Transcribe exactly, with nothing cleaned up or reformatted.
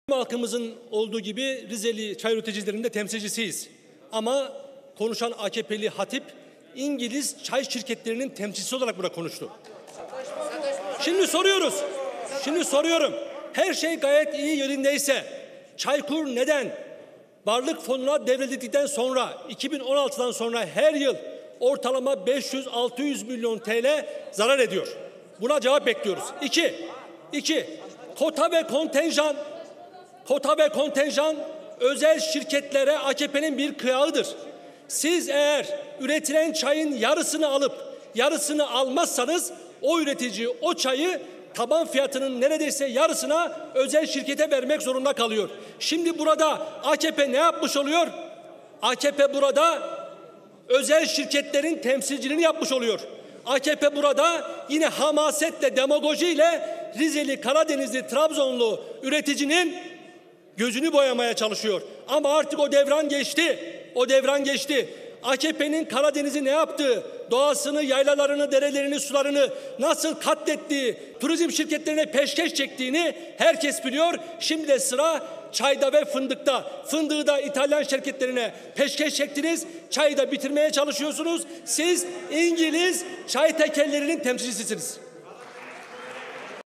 Halkımızın olduğu gibi Rizeli çay üreticilerinin de temsilcisiyiz. Ama konuşan A K P'li hatip İngiliz çay şirketlerinin temsilcisi olarak burada konuştu. Şimdi soruyoruz. Şimdi soruyorum. Her şey gayet iyi yerindeyse Çaykur neden varlık fonuna devredildikten sonra iki bin on altıdan sonra her yıl ortalama beş yüz altı yüz milyon T L zarar ediyor? Buna cevap bekliyoruz. İki, iki kota ve kontenjan Kota ve kontenjan özel şirketlere A K P'nin bir kıyağıdır. Siz eğer üretilen çayın yarısını alıp yarısını almazsanız o üretici o çayı taban fiyatının neredeyse yarısına özel şirkete vermek zorunda kalıyor. Şimdi burada A K P ne yapmış oluyor? A K P burada özel şirketlerin temsilciliğini yapmış oluyor. A K P burada yine hamasetle, demagojiyle Rizeli, Karadenizli, Trabzonlu üreticinin gözünü boyamaya çalışıyor. Ama artık o devran geçti. O devran geçti. A K P'nin Karadeniz'i ne yaptığı, doğasını, yaylalarını, derelerini, sularını nasıl katlettiği, turizm şirketlerine peşkeş çektiğini herkes biliyor. Şimdi de sıra çayda ve fındıkta. Fındığı da İtalyan şirketlerine peşkeş çektiniz. Çayı da bitirmeye çalışıyorsunuz. Siz İngiliz çay tekellerinin temsilcisisiniz.